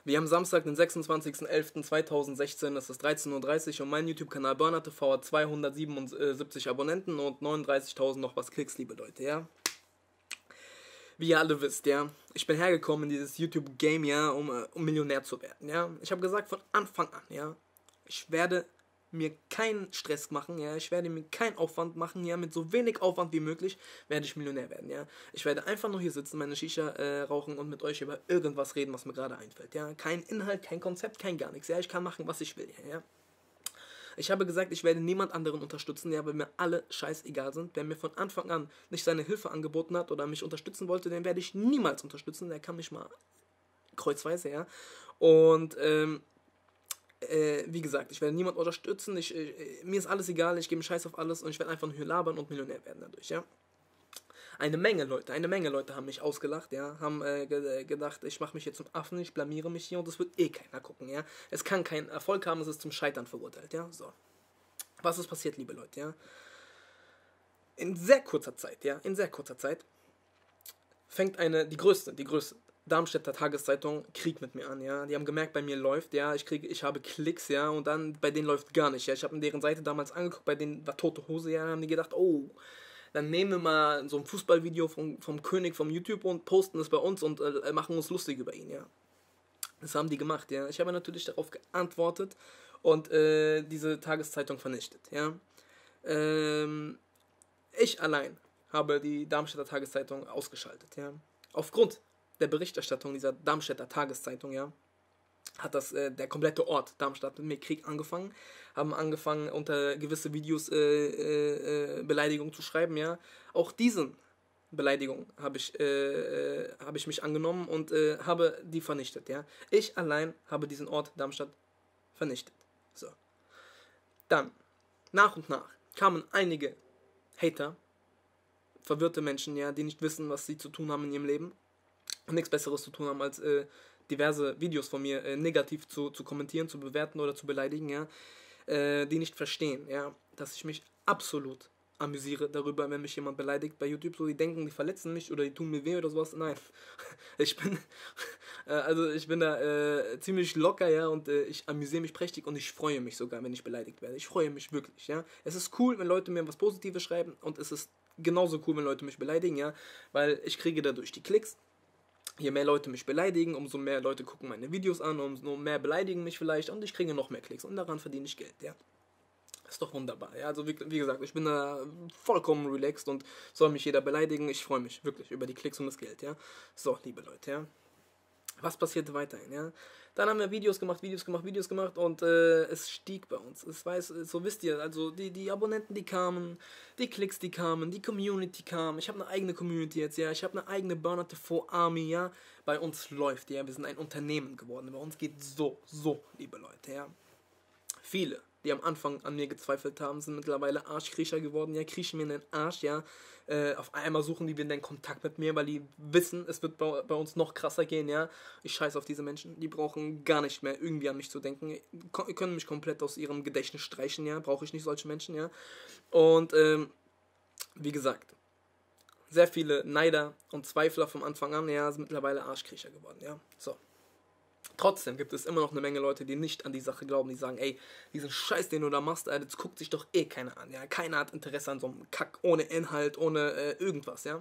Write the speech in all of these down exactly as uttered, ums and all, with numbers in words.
Wir haben Samstag, den sechsundzwanzigsten elften zweitausendsechzehn, es ist dreizehn Uhr dreißig und mein YouTube-Kanal Burner T V hat zweihundertsiebenundsiebzig Abonnenten und neununddreißigtausend noch was Klicks, liebe Leute, ja. Wie ihr alle wisst, ja, ich bin hergekommen in dieses YouTube-Game, ja, um, um Millionär zu werden, ja. Ich habe gesagt von Anfang an, ja, ich werde mir keinen Stress machen, ja, ich werde mir keinen Aufwand machen, ja, mit so wenig Aufwand wie möglich werde ich Millionär werden, ja. Ich werde einfach nur hier sitzen, meine Shisha äh, rauchen und mit euch über irgendwas reden, was mir gerade einfällt, ja. Kein Inhalt, kein Konzept, kein gar nichts, ja, ich kann machen, was ich will, ja. Ich habe gesagt, ich werde niemand anderen unterstützen, ja, weil mir alle scheißegal sind. Wer mir von Anfang an nicht seine Hilfe angeboten hat oder mich unterstützen wollte, den werde ich niemals unterstützen, der kann mich mal kreuzweise, ja. Und, ähm, Äh, wie gesagt, ich werde niemand unterstützen, ich, äh, mir ist alles egal, ich gebe einen Scheiß auf alles und ich werde einfach nur hier labern und Millionär werden dadurch, ja. Eine Menge Leute, eine Menge Leute haben mich ausgelacht, ja, haben äh, ge gedacht, ich mache mich jetzt zum Affen, ich blamiere mich hier und das wird eh keiner gucken, ja. Es kann keinen Erfolg haben, es ist zum Scheitern verurteilt, ja, so. Was ist passiert, liebe Leute, ja? In sehr kurzer Zeit, ja, in sehr kurzer Zeit fängt eine, die größte, die größte Darmstädter Tageszeitung Krieg mit mir an, ja. Die haben gemerkt, bei mir läuft, ja, ich kriege, ich habe Klicks, ja, und dann bei denen läuft gar nicht, ja. Ich habe in deren Seite damals angeguckt, bei denen war tote Hose, ja, haben die gedacht, oh, dann nehmen wir mal so ein Fußballvideo vom, vom König vom YouTube und posten es bei uns und äh, machen uns lustig über ihn, ja. Das haben die gemacht, ja. Ich habe natürlich darauf geantwortet und äh, diese Tageszeitung vernichtet, ja. Ähm, ich allein habe die Darmstädter Tageszeitung ausgeschaltet, ja. Aufgrund der Berichterstattung dieser Darmstädter Tageszeitung, ja, hat das äh, der komplette Ort Darmstadt mit mir Krieg angefangen, haben angefangen unter gewisse Videos äh, äh, Beleidigungen zu schreiben, ja. Auch diesen Beleidigung habe ich, äh, äh, habe ich mich angenommen und äh, habe die vernichtet, ja. Ich allein habe diesen Ort Darmstadt vernichtet. So. Dann, nach und nach, kamen einige Hater, verwirrte Menschen, ja, die nicht wissen, was sie zu tun haben in ihrem Leben und nichts Besseres zu tun haben, als äh, diverse Videos von mir äh, negativ zu, zu kommentieren, zu bewerten oder zu beleidigen, ja, äh, die nicht verstehen, ja, dass ich mich absolut amüsiere darüber, wenn mich jemand beleidigt bei YouTube, so die denken, die verletzen mich oder die tun mir weh oder sowas, nein, ich bin, äh, also ich bin da äh, ziemlich locker, ja, und äh, ich amüsiere mich prächtig und ich freue mich sogar, wenn ich beleidigt werde, ich freue mich wirklich, ja, es ist cool, wenn Leute mir was Positives schreiben und es ist genauso cool, wenn Leute mich beleidigen, ja, weil ich kriege dadurch die Klicks. Je mehr Leute mich beleidigen, umso mehr Leute gucken meine Videos an, umso mehr beleidigen mich vielleicht und ich kriege noch mehr Klicks und daran verdiene ich Geld, ja. Ist doch wunderbar, ja. Also wie, wie gesagt, ich bin da vollkommen relaxed und soll mich jeder beleidigen. Ich freue mich wirklich über die Klicks und das Geld, ja. So, liebe Leute, ja. Was passierte weiterhin, ja? Dann haben wir Videos gemacht, Videos gemacht, Videos gemacht und äh, es stieg bei uns. Es weiß, so wisst ihr, also die, die Abonnenten, die kamen, die Klicks, die kamen, die Community kam. Ich habe eine eigene Community jetzt, ja. Ich habe eine eigene Burner T V Army, ja. Bei uns läuft, ja. Wir sind ein Unternehmen geworden. Bei uns geht so, so, liebe Leute, ja. Viele, die am Anfang an mir gezweifelt haben, sind mittlerweile Arschkriecher geworden, ja, kriechen mir in den Arsch, ja, äh, auf einmal suchen die wieder den Kontakt mit mir, weil die wissen, es wird bei, bei uns noch krasser gehen, ja, ich scheiße auf diese Menschen, die brauchen gar nicht mehr irgendwie an mich zu denken, Ko können mich komplett aus ihrem Gedächtnis streichen, ja, brauche ich nicht solche Menschen, ja, und, ähm, wie gesagt, sehr viele Neider und Zweifler vom Anfang an, ja, sind mittlerweile Arschkriecher geworden, ja, so. Trotzdem gibt es immer noch eine Menge Leute, die nicht an die Sache glauben, die sagen, ey, diesen Scheiß, den du da machst, Alter, das guckt sich doch eh keiner an, ja. Keiner hat Interesse an so einem Kack, ohne Inhalt, ohne äh, irgendwas, ja.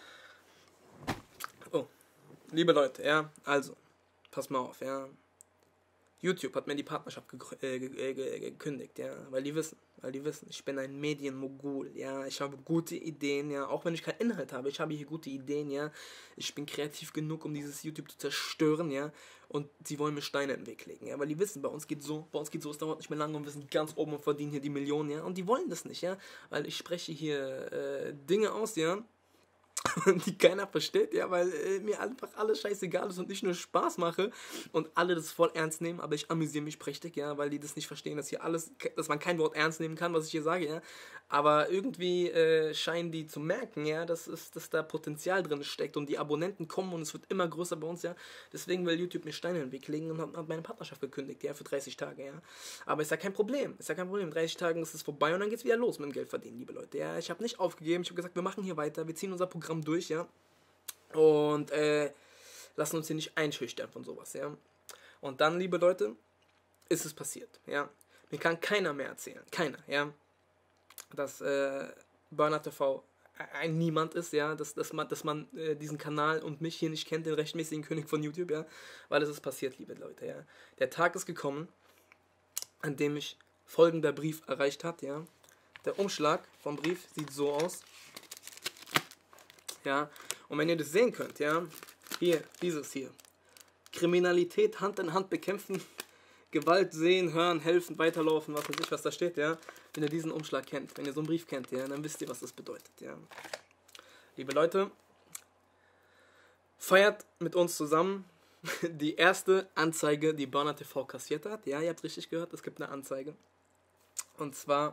Oh, liebe Leute, ja, also, pass mal auf, ja. YouTube hat mir die Partnerschaft äh, ge ge gekündigt, ja, weil die wissen, weil die wissen, ich bin ein Medienmogul, ja, ich habe gute Ideen, ja, auch wenn ich keinen Inhalt habe, ich habe hier gute Ideen, ja, ich bin kreativ genug, um dieses YouTube zu zerstören, ja, und sie wollen mir Steine in den Weg legen, ja, weil die wissen, bei uns geht so, bei uns geht so, es dauert nicht mehr lange und wir sind ganz oben und verdienen hier die Millionen, ja, und die wollen das nicht, ja, weil ich spreche hier äh, Dinge aus, ja, die keiner versteht, ja, weil äh, mir einfach alles scheißegal ist und ich nur Spaß mache und alle das voll ernst nehmen, aber ich amüsiere mich prächtig, ja, weil die das nicht verstehen, dass hier alles, dass man kein Wort ernst nehmen kann, was ich hier sage, ja, aber irgendwie äh, scheinen die zu merken, ja, dass, es, dass da Potenzial drin steckt und die Abonnenten kommen und es wird immer größer bei uns, ja, deswegen will YouTube mir Steine in den Weg legen und hat, hat meine Partnerschaft gekündigt, ja, für dreißig Tage, ja, aber ist ja kein Problem, ist ja kein Problem, in dreißig Tagen ist es vorbei und dann geht's wieder los mit dem Geld verdienen, liebe Leute, ja, ich habe nicht aufgegeben, ich habe gesagt, wir machen hier weiter, wir ziehen unser Programm durch, ja, und äh, lassen uns hier nicht einschüchtern von sowas, ja. Und dann, liebe Leute, ist es passiert, ja. Mir kann keiner mehr erzählen, keiner, ja, dass äh, Burner T V ein Niemand ist, ja, dass, dass man, dass man äh, diesen Kanal und mich hier nicht kennt, den rechtmäßigen König von YouTube, ja, weil es ist passiert, liebe Leute, ja. Der Tag ist gekommen, an dem mich folgender Brief erreicht hat, ja. Der Umschlag vom Brief sieht so aus, ja, und wenn ihr das sehen könnt, ja, hier, dieses hier, Kriminalität Hand in Hand bekämpfen, Gewalt sehen, hören, helfen, weiterlaufen, was weiß ich, was da steht, ja. Wenn ihr diesen Umschlag kennt, wenn ihr so einen Brief kennt, ja, dann wisst ihr, was das bedeutet, ja. Liebe Leute, feiert mit uns zusammen die erste Anzeige, die Burner T V kassiert hat. Ja, ihr habt richtig gehört, es gibt eine Anzeige. Und zwar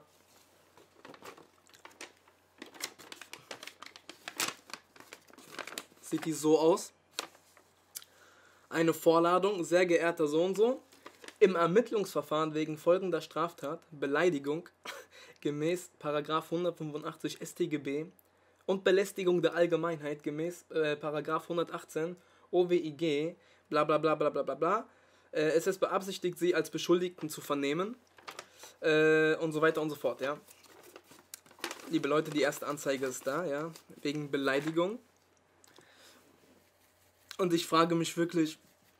sieht die so aus. Eine Vorladung, sehr geehrter so und so. Im Ermittlungsverfahren wegen folgender Straftat, Beleidigung, gemäß Paragraph hundertfünfundachtzig S t G B und Belästigung der Allgemeinheit gemäß äh, Paragraph hundertachtzehn O W I G, bla bla bla bla bla bla bla. Äh, es ist beabsichtigt, sie als Beschuldigten zu vernehmen äh, und so weiter und so fort, ja. Liebe Leute, die erste Anzeige ist da, ja, wegen Beleidigung. Und ich frage mich wirklich,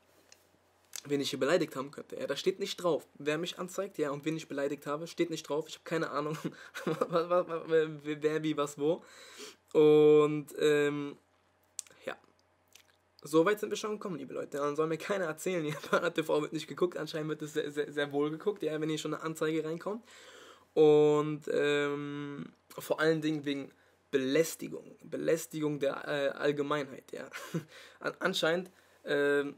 wen ich hier beleidigt haben könnte. Ja, da steht nicht drauf, wer mich anzeigt, ja, und wen ich beleidigt habe, steht nicht drauf. Ich habe keine Ahnung, wer, wie, was, wo. Und, ähm, ja. So weit sind wir schon gekommen, liebe Leute. Dann soll mir keiner erzählen, ja, Burner T V wird nicht geguckt. Anscheinend wird es sehr, sehr, sehr wohl geguckt, ja, wenn hier schon eine Anzeige reinkommt. Und, ähm, vor allen Dingen wegen Belästigung. Belästigung der äh, Allgemeinheit, ja. An, anscheinend, ähm,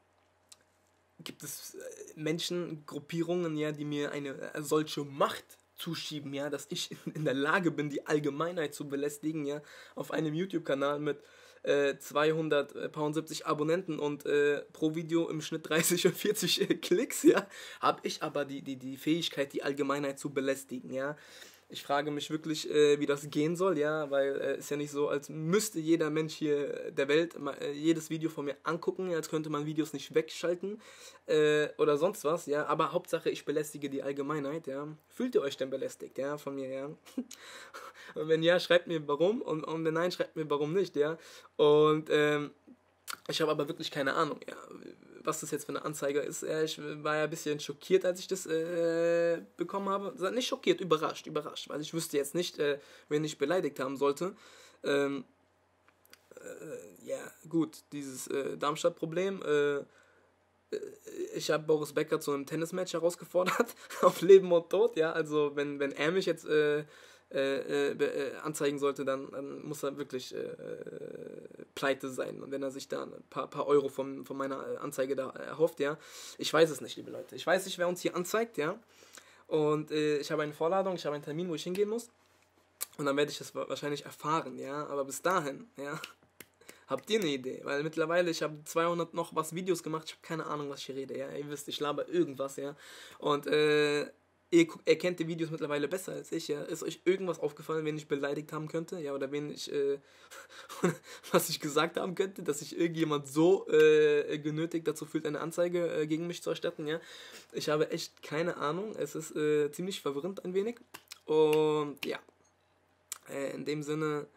gibt es Menschen, Gruppierungen, ja, die mir eine solche Macht zuschieben, ja, dass ich in der Lage bin, die Allgemeinheit zu belästigen, ja, auf einem YouTube-Kanal mit äh, zweihundertsiebzig Abonnenten und äh, pro Video im Schnitt dreißig und vierzig äh, Klicks, ja, habe ich aber die, die, die Fähigkeit, die Allgemeinheit zu belästigen, ja. Ich frage mich wirklich, äh, wie das gehen soll, ja, weil es äh, ist ja nicht so, als müsste jeder Mensch hier der Welt mal, äh, jedes Video von mir angucken, als könnte man Videos nicht wegschalten äh, oder sonst was, ja, aber Hauptsache, ich belästige die Allgemeinheit, ja. Fühlt ihr euch denn belästigt, ja, von mir, ja? Und wenn ja, schreibt mir warum und, und wenn nein, schreibt mir warum nicht, ja. Und ähm, ich habe aber wirklich keine Ahnung, ja, was das jetzt für eine Anzeige ist. Ja, ich war ja ein bisschen schockiert, als ich das äh, bekommen habe. Nicht schockiert, überrascht, überrascht, weil ich wüsste jetzt nicht, äh, wen ich beleidigt haben sollte. Ähm, äh, ja, gut, dieses äh, Darmstadt-Problem. Äh, ich habe Boris Becker zu einem Tennismatch herausgefordert, auf Leben und Tod, ja, also wenn, wenn er mich jetzt äh, Äh, äh, anzeigen sollte, dann, dann muss er wirklich äh, pleite sein. Und wenn er sich da ein paar, paar Euro von, von meiner Anzeige da erhofft, ja. Ich weiß es nicht, liebe Leute. Ich weiß nicht, wer uns hier anzeigt, ja. Und äh, ich habe eine Vorladung, ich habe einen Termin, wo ich hingehen muss. Und dann werde ich das wahrscheinlich erfahren, ja. Aber bis dahin, ja, habt ihr eine Idee? Weil mittlerweile, ich habe zweihundert noch was Videos gemacht, ich habe keine Ahnung, was ich hier rede, ja. Ihr wisst, ich laber irgendwas, ja. Und, äh, Ihr, ihr kennt die Videos mittlerweile besser als ich, ja. Ist euch irgendwas aufgefallen, wen ich beleidigt haben könnte? Ja, oder wen ich, äh, was ich gesagt haben könnte, dass sich irgendjemand so äh, genötigt dazu fühlt, eine Anzeige äh, gegen mich zu erstatten, ja. Ich habe echt keine Ahnung. Es ist äh, ziemlich verwirrend ein wenig. Und ja, äh, in dem Sinne,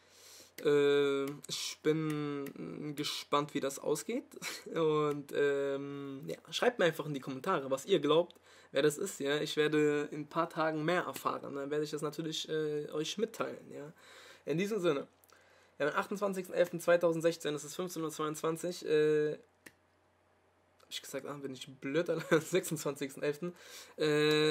äh, ich bin gespannt, wie das ausgeht. Und ähm, ja, schreibt mir einfach in die Kommentare, was ihr glaubt, wer das ist, ja. Ich werde in ein paar Tagen mehr erfahren. Dann werde ich das natürlich äh, euch mitteilen, ja. In diesem Sinne, ja, am achtundzwanzigsten elften zweitausendsechzehn, das ist fünfzehn Uhr zweiundzwanzig, äh, hab ich gesagt, ah, bin ich blöd, sechsundzwanzigsten elften Äh,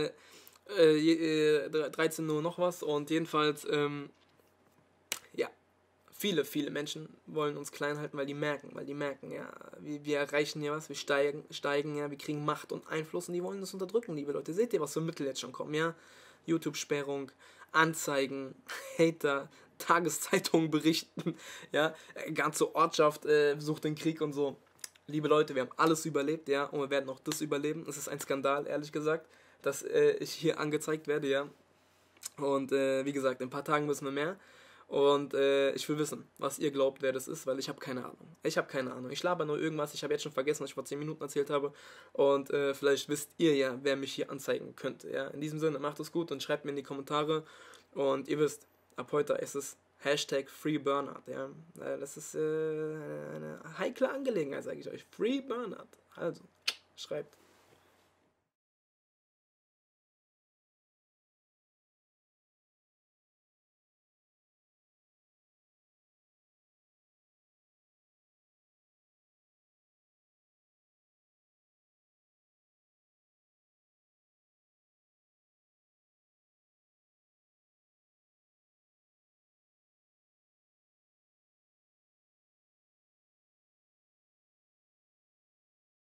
äh, dreizehn Uhr noch was und jedenfalls, ähm, ja, viele, viele Menschen wollen uns klein halten, weil die merken, weil die merken, ja, wir, wir erreichen hier was, wir steigen, steigen, ja, wir kriegen Macht und Einfluss und die wollen das unterdrücken, liebe Leute. Seht ihr, was für Mittel jetzt schon kommen, ja? YouTube-Sperrung, Anzeigen, Hater, Tageszeitungen berichten, ja, ganze Ortschaft äh, sucht den Krieg und so. Liebe Leute, wir haben alles überlebt, ja, und wir werden auch das überleben. Es ist ein Skandal, ehrlich gesagt, dass äh, ich hier angezeigt werde, ja. Und äh, wie gesagt, in ein paar Tagen wissen wir mehr. Und äh, ich will wissen, was ihr glaubt, wer das ist, weil ich habe keine Ahnung. Ich habe keine Ahnung. Ich laber nur irgendwas. Ich habe jetzt schon vergessen, was ich vor zehn Minuten erzählt habe. Und äh, vielleicht wisst ihr ja, wer mich hier anzeigen könnte. Ja? In diesem Sinne, macht es gut und schreibt mir in die Kommentare. Und ihr wisst, ab heute ist es Hashtag Free Burnout. Ja? Das ist äh, eine heikle Angelegenheit, sage ich euch. Free Burnout. Also, schreibt.